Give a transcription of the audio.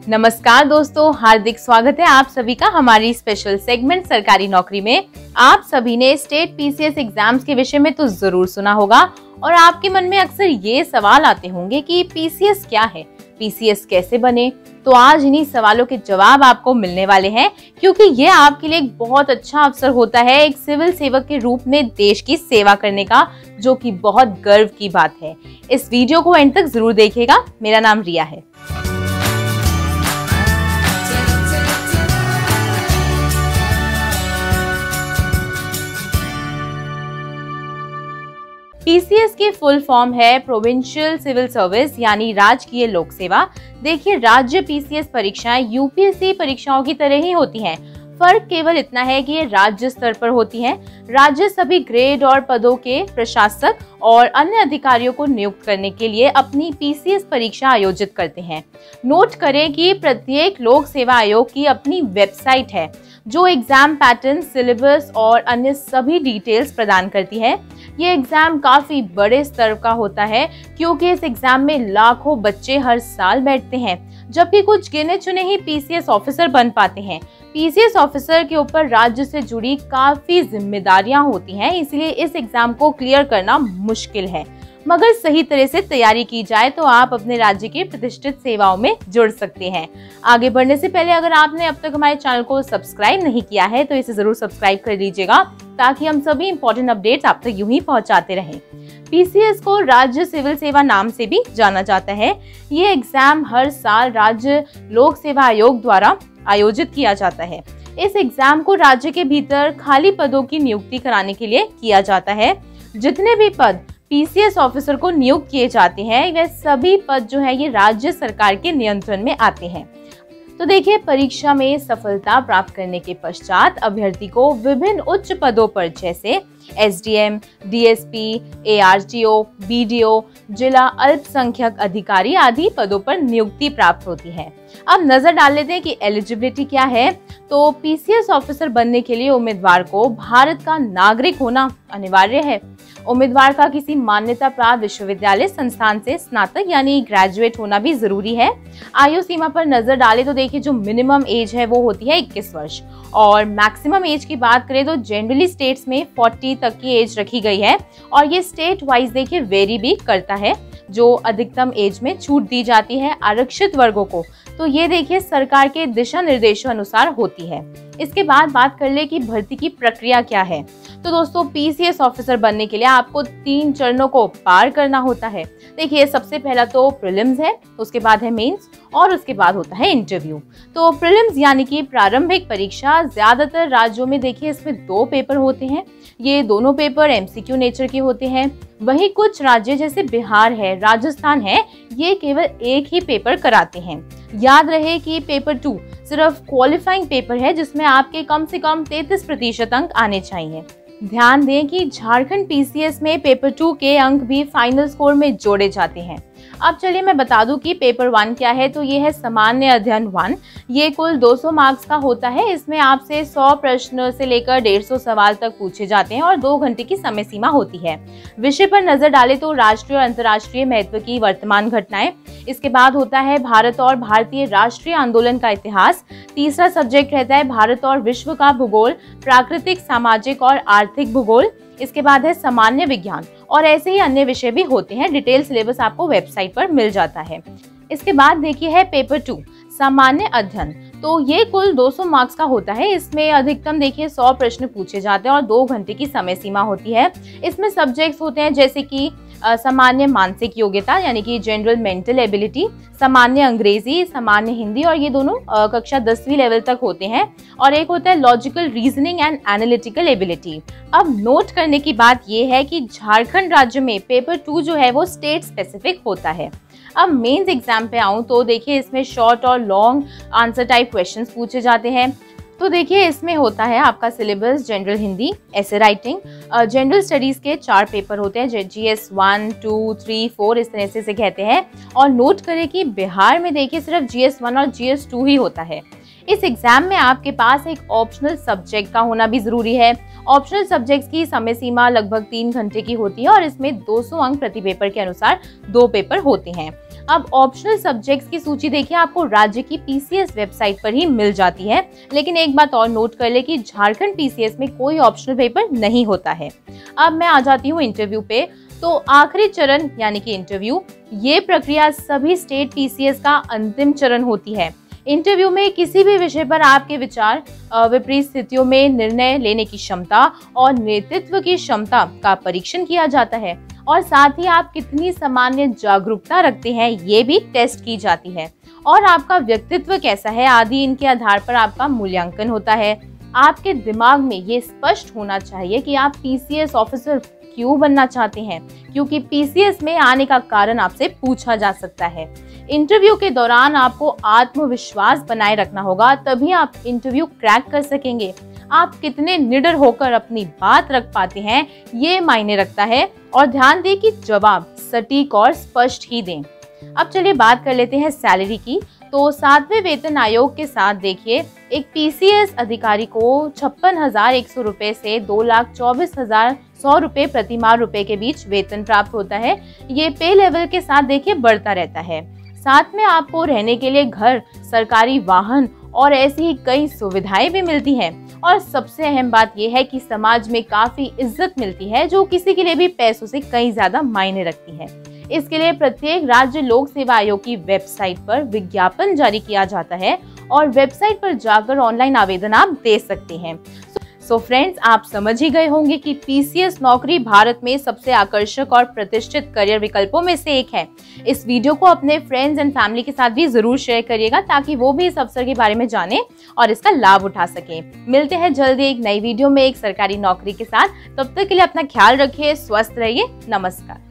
नमस्कार दोस्तों, हार्दिक स्वागत है आप सभी का हमारी स्पेशल सेगमेंट सरकारी नौकरी में। आप सभी ने स्टेट पीसीएस एग्जाम्स के विषय में तो जरूर सुना होगा और आपके मन में अक्सर ये सवाल आते होंगे कि पीसीएस क्या है, पीसीएस कैसे बने। तो आज इन्हीं सवालों के जवाब आपको मिलने वाले हैं, क्योंकि ये आपके लिए एक बहुत अच्छा अवसर होता है एक सिविल सेवक के रूप में देश की सेवा करने का, जो कि बहुत गर्व की बात है। इस वीडियो को एंड तक जरूर देखिएगा। मेरा नाम रिया है। पीसीएस की फुल फॉर्म है प्रोविंशियल सिविल सर्विस, यानी राजकीय लोक सेवा। देखिए, राज्य पीसीएस परीक्षाएं यूपीएससी परीक्षाओं की तरह ही होती हैं। फर्क केवल इतना है कि ये राज्य स्तर पर होती हैं। राज्य सभी ग्रेड और पदों के प्रशासक और अन्य अधिकारियों को नियुक्त करने के लिए अपनी पीसीएस परीक्षा आयोजित करते हैं। नोट करें कि प्रत्येक लोक सेवा आयोग की अपनी वेबसाइट है, जो एग्जाम पैटर्न, सिलेबस और अन्य सभी डिटेल्स प्रदान करती है। ये एग्जाम काफी बड़े स्तर का होता है, क्योंकि इस एग्जाम में लाखों बच्चे हर साल बैठते हैं, जबकि कुछ गिने चुने ही पीसीएस ऑफिसर बन पाते हैं। पीसीएस ऑफिसर के ऊपर राज्य से जुड़ी काफी जिम्मेदारियां होती हैं, इसलिए इस एग्जाम को क्लियर करना मुश्किल है। मगर सही तरह से तैयारी की जाए तो आप अपने राज्य की प्रतिष्ठित सेवाओं में जुड़ सकते हैं। आगे बढ़ने से पहले अगर आपने अब तक हमारे चैनल को सब्सक्राइब नहीं किया है तो इसे जरूर सब्सक्राइब कर लीजिएगा, ताकि हम सभी इंपॉर्टेंट अपडेट्स आप तक यूं ही पहुंचाते रहें। पीसीएस को राज्य सिविल सेवा नाम से भी जाना जाता है। ये एग्जाम हर साल राज्य लोक सेवा आयोग द्वारा आयोजित किया जाता है। इस एग्जाम को राज्य के भीतर खाली पदों की नियुक्ति कराने के लिए किया जाता है। जितने भी पद पीसीएस ऑफिसर को नियुक्त किए जाते हैं, वे सभी पद जो है ये राज्य सरकार के नियंत्रण में आते हैं। तो देखिए, परीक्षा में सफलता प्राप्त करने के पश्चात अभ्यर्थी को विभिन्न उच्च पदों पर जैसे एसडीएम, डीएसपी, एआरटीओ, बीडीओ, जिला अल्पसंख्यक अधिकारी आदि पदों पर नियुक्ति प्राप्त होती है। अब नजर डाल लेते हैं कि एलिजिबिलिटी क्या है। तो पीसीएस ऑफिसर बनने के लिए उम्मीदवार को भारत का नागरिक होना अनिवार्य है। उम्मीदवार का किसी मान्यता प्राप्त विश्वविद्यालय संस्थान से स्नातक यानी ग्रेजुएट होना भी जरूरी है। आयु सीमा पर नजर डालें तो देखिए, जो मिनिमम एज है वो होती है 21 वर्ष और मैक्सिमम एज की बात करें तो जनरली स्टेट्स में 40 तक की एज रखी गई है, और ये स्टेट वाइज देखिए वेरी भी करता है। जो अधिकतम एज में छूट दी जाती है आरक्षित वर्गों को, तो ये देखिए सरकार के दिशा निर्देशों अनुसार होती है। इसके बाद बात कर ले कि भर्ती की प्रक्रिया क्या है। तो दोस्तों, पीसीएस ऑफिसर बनने के लिए आपको 3 चरणों को पार करना होता है। देखिए, सबसे पहला तो प्रीलिम्स है, उसके बाद है मेंस और उसके बाद होता है इंटरव्यू। तो प्रीलिम्स यानी कि प्रारंभिक परीक्षा, ज्यादातर राज्यों में देखिए इसमें 2 पेपर होते हैं। ये दोनों पेपर एमसीक्यू नेचर के होते हैं। वहीं कुछ राज्य जैसे बिहार है, राजस्थान है, ये केवल एक ही पेपर कराते हैं। याद रहे कि पेपर 2 सिर्फ क्वालिफाइंग पेपर है, जिसमें आपके कम से कम 33% अंक आने चाहिए। ध्यान दें कि झारखंड पीसीएस में पेपर 2 के अंक भी फाइनल स्कोर में जोड़े जाते हैं। अब चलिए मैं बता दूं कि पेपर 1 क्या है। तो ये है सामान्य अध्ययन 1। ये कुल 200 मार्क्स का होता है। इसमें आपसे 100 प्रश्न से लेकर 150 सवाल तक पूछे जाते हैं और 2 घंटे की समय सीमा होती है। विषय पर नजर डालें तो राष्ट्रीय और अंतर्राष्ट्रीय महत्व की वर्तमान घटनाएं। इसके बाद होता है भारत और भारतीय राष्ट्रीय आंदोलन का इतिहास। तीसरा सब्जेक्ट रहता है भारत और विश्व का भूगोल, प्राकृतिक, सामाजिक और आर्थिक भूगोल। इसके बाद है सामान्य विज्ञान और ऐसे ही अन्य विषय भी होते हैं। डिटेल सिलेबस आपको वेबसाइट पर मिल जाता है। इसके बाद देखिए है पेपर 2 सामान्य अध्ययन। तो ये कुल 200 मार्क्स का होता है। इसमें अधिकतम देखिए 100 प्रश्न पूछे जाते हैं और 2 घंटे की समय सीमा होती है। इसमें सब्जेक्ट्स होते हैं जैसे कि सामान्य मानसिक योग्यता यानी कि जनरल मेंटल एबिलिटी, सामान्य अंग्रेजी, सामान्य हिंदी, और ये दोनों कक्षा 10वीं लेवल तक होते हैं। और एक होता है logical reasoning and analytical ability. अब नोट करने की बात ये है कि झारखंड राज्य में पेपर 2 जो है वो स्टेट स्पेसिफिक होता है। अब मेंस एग्जाम पे आऊं तो देखिए इसमें शॉर्ट और लॉन्ग आंसर टाइप क्वेश्चंस पूछे जाते हैं। तो देखिए इसमें होता है आपका सिलेबस जनरल हिंदी, ऐसे राइटिंग, जनरल स्टडीज के 4 पेपर होते हैं, जीएस 1, 2, 3, 4 इस तरह से इसे कहते हैं। और नोट करें कि बिहार में देखिए सिर्फ जीएस 1 और जीएस 2 ही होता है। इस एग्जाम में आपके पास एक ऑप्शनल सब्जेक्ट का होना भी जरूरी है। ऑप्शनल सब्जेक्ट्स की समय सीमा लगभग 3 घंटे की होती है और इसमें 200 अंक प्रति पेपर के अनुसार 2 पेपर होते हैं। अब ऑप्शनल सब्जेक्ट्स की सूची देखिए आपको राज्य की पीसीएस वेबसाइट पर ही मिल जाती है, लेकिन एक बात और नोट कर ले कि झारखंड पीसीएस में कोई ऑप्शनल पेपर नहीं होता है। अब मैं आ जाती हूँ इंटरव्यू पे। तो आखिरी चरण यानी कि इंटरव्यू, ये प्रक्रिया सभी स्टेट पीसीएस का अंतिम चरण होती है। इंटरव्यू में किसी भी विषय पर आपके विचार, विपरीत स्थितियों में निर्णय लेने की क्षमता और नेतृत्व की क्षमता का परीक्षण किया जाता है, और साथ ही आप कितनी सामान्य जागरूकता रखते हैं ये भी टेस्ट की जाती है, और आपका व्यक्तित्व कैसा है आदि इनके आधार पर आपका मूल्यांकन होता है। आपके दिमाग में ये स्पष्ट होना चाहिए कि आप पीसीएस ऑफिसर क्यों बनना चाहते हैं, क्योंकि पीसीएस में आने का कारण आपसे पूछा जा सकता है। इंटरव्यू के दौरान आपको आत्मविश्वास बनाए रखना होगा, तभी आप इंटरव्यू क्रैक कर सकेंगे। आप कितने निडर होकर अपनी बात रख पाते हैं ये मायने रखता है, और ध्यान दें कि जवाब सटीक और स्पष्ट ही दें। अब चलिए बात कर लेते हैं सैलरी की। तो 7वें वेतन आयोग के साथ देखिए एक पीसीएस अधिकारी को 56,100 रुपए से 2,24,100 रुपए प्रति माह रुपए के बीच वेतन प्राप्त होता है। ये पे लेवल के साथ देखिए बढ़ता रहता है। साथ में आपको रहने के लिए घर, सरकारी वाहन और ऐसी ही कई सुविधाएं भी मिलती हैं। और सबसे अहम बात यह है कि समाज में काफी इज्जत मिलती है, जो किसी के लिए भी पैसों से कहीं ज्यादा मायने रखती है। इसके लिए प्रत्येक राज्य लोक सेवा आयोग की वेबसाइट पर विज्ञापन जारी किया जाता है, और वेबसाइट पर जाकर ऑनलाइन आवेदन आप दे सकते हैं। सो फ्रेंड्स, आप समझ ही गए होंगे कि पीसीएस नौकरी भारत में सबसे आकर्षक और प्रतिष्ठित करियर विकल्पों में से एक है। इस वीडियो को अपने फ्रेंड्स एंड फैमिली के साथ भी जरूर शेयर करिएगा, ताकि वो भी इस अवसर के बारे में जाने और इसका लाभ उठा सके। मिलते हैं जल्दी एक नई वीडियो में एक सरकारी नौकरी के साथ। तब तक के लिए अपना ख्याल रखिए, स्वस्थ रहिए। नमस्कार।